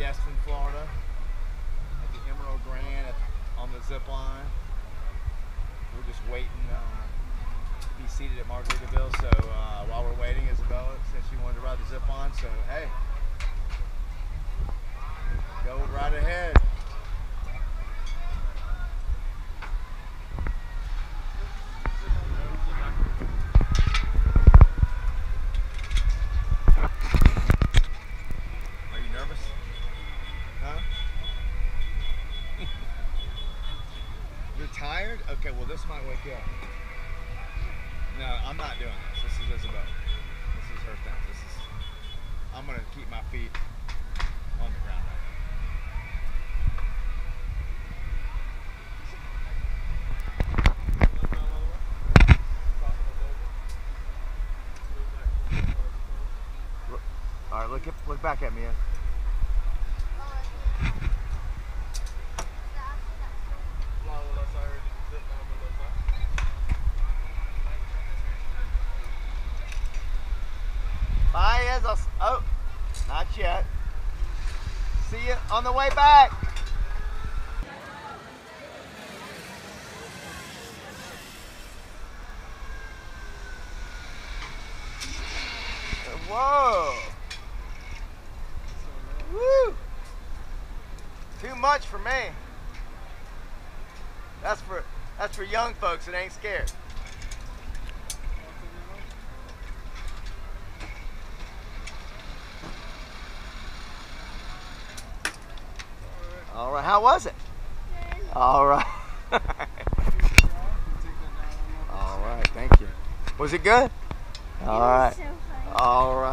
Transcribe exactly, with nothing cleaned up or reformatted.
Destin, Florida, at the Emerald Grand at, on the zip line. We're just waiting uh, to be seated at Margaritaville. So uh, while we're waiting, Isabella said she wanted to ride the zip line. So hey, go right ahead. You're tired? Okay, well this might wake you up. No, I'm not doing this. This is Isabel. This is her thing. This is. I'm gonna keep my feet on the ground. All right, look at, look back at me. Yeah. Bye, Izzo. Oh, not yet. See you on the way back. Whoa. Woo. Too much for me. That's for that's for young folks that ain't scared. All right, how was it? Good. All right. All right, thank you. Was it good? All right. All right.